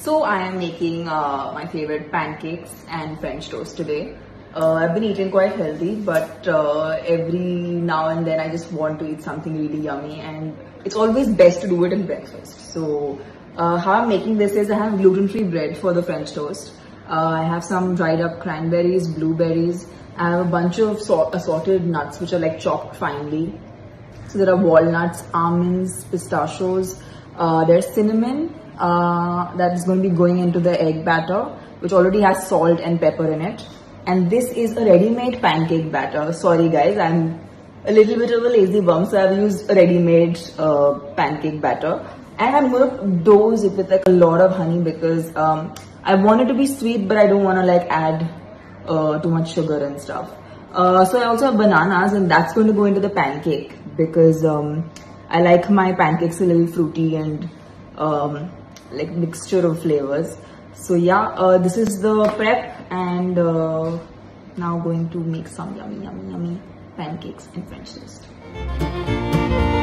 So I am making my favorite pancakes and French toast today. I've been eating quite healthy, but every now and then I just want to eat something really yummy, and it's always best to do it in breakfast. So how I'm making this is I have gluten-free bread for the French toast. I have some dried up cranberries, blueberries. I have a bunch of assorted nuts which are like chopped finely. So there are walnuts, almonds, pistachios, there's cinnamon that is going to be going into the egg batter, which already has salt and pepper in it. And this is a ready-made pancake batter. Sorry guys, I'm a little bit of a lazy bum, so I've used a ready-made pancake batter. And I'm going to dose it with like a lot of honey because I want it to be sweet, but I don't want to like add too much sugar and stuff. So I also have bananas, and that's going to go into the pancake because I like my pancakes a little fruity and like mixture of flavors. So yeah, this is the prep, and now going to make some yummy pancakes and French toast.